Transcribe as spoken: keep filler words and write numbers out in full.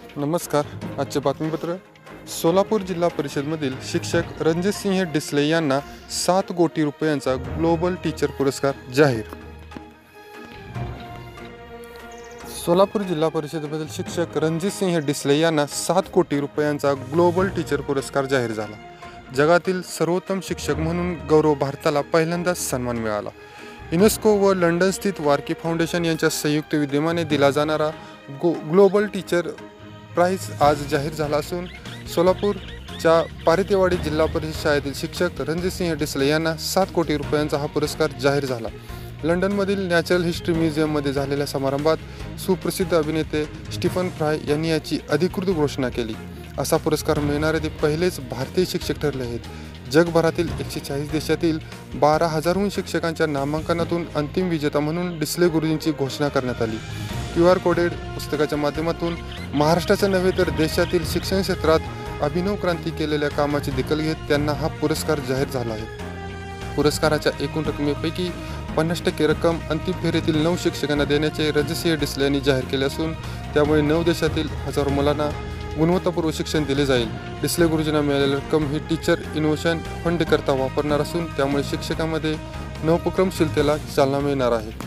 नमस्कार. आजचे बातमीपत्र. सोलापूर जिल्हा परिषदमधील शिक्षक रणजित सिंह डिसले यांना सात कोटी रुपयांचा ग्लोबल टीचर पुरस्कार जाहीर. सोलापूर जिल्हा परिषदेमधील शिक्षक रणजित सिंह डिसले यांना सात कोटी रुपयांचा ग्लोबल टीचर पुरस्कार जाहीर झाला. जगातील सर्वोत्तम शिक्षक म्हणून गौरव भारताला पहिल्यांदाच सन्मान मिळाला. युनेस्को व लंडन स्थित वार्की फाउंडेशन यांच्या संयुक्त विद्यमाने दिला जाणारा गो ग्लोबल टीचर प्राइज आज जाहीर झाला असून सोलापूरच्या पारितेवाडी जिल्हा परिषद शाळेतील शिक्षक रणजित सिंह डिसले यांना सात कोटी रुपयांचा हा पुरस्कार जाहीर झाला. लंडनमधील नॅचरल हिस्ट्री म्युझियममध्ये झालेल्या समारंभात सुप्रसिद्ध अभिनेते स्टीफन फ्राय यांनी याची अधिकृत घोषणा केली. असा पुरस्कार मिळणारे ते पहिलेच भारतीय शिक्षक ठरले आहेत. जगभरातील एकशे चाळीस देशातील बारा हजारहून शिक्षकांच्या नामांकनातून अंतिम विजेता म्हणून डिसले गुरुजींची घोषणा करण्यात आली. क्यू आर कोडेड पुस्तकाच्या माध्यमातून महाराष्ट्राच्या नव्हे तर देशातील शिक्षण क्षेत्रात अभिनव क्रांती केलेल्या कामाची दखल घेत त्यांना हा पुरस्कार जाहीर झाला आहे. पुरस्काराच्या एकूण रकमेपैकी पन्नास टक्के रक्कम अंतिम फेरीतील नऊ शिक्षकांना देण्याचे रणजित सिंह डिसले यांनी जाहीर केले असून त्यामुळे नऊ देशातील हजारो मुलांना गुणवत्तापूर्व शिक्षण दिले जाईल. डिसले गुरुजींना मिळालेली रक्कम ही टीचर इनोव्हेशन फंड करता वापरणार असून त्यामुळे शिक्षकांमध्ये नवोपक्रमशीलतेला चालना मिळणार आहे.